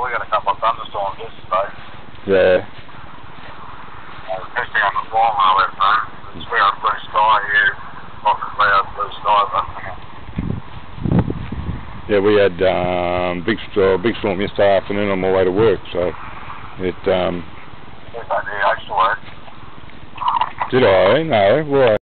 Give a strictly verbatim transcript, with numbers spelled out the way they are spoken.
we got a couple of thunderstorms yesterday. Yeah. Uh, especially on the farm I went through. It's clear blue sky here. Lots of clouds, blue sky, but yeah, we had um, big, uh, big storm yesterday afternoon on my way to work, so it... Um, yes, I did. I used to work. did I? No. Well,